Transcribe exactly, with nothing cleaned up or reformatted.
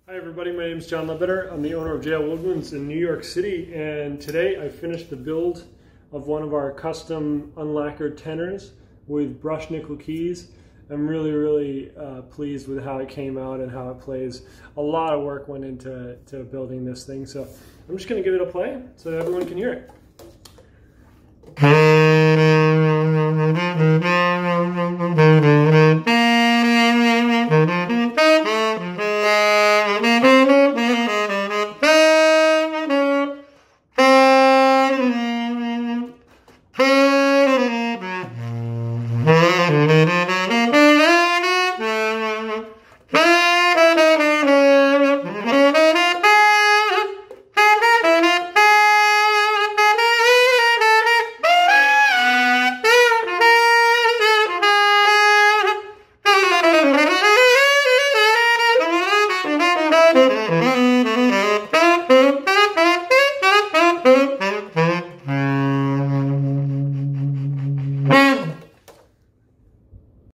Hi everybody, my name is John Leadbetter. I'm the owner of Woodwinds in New York City, and today I finished the build of one of our custom unlacquered tenors with brushed nickel keys. I'm really, really uh, pleased with how it came out and how it plays. A lot of work went into to building this thing, so I'm just going to give it a play so that everyone can hear it.